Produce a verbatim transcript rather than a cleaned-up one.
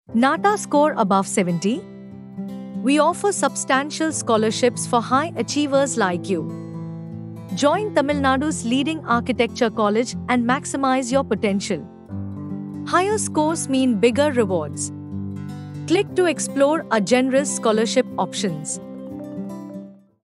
NATA score above seventy? We offer substantial scholarships for high achievers like you. Join Tamil Nadu's leading architecture college and maximize your potential. Higher scores mean bigger rewards. Click to explore our generous scholarship options.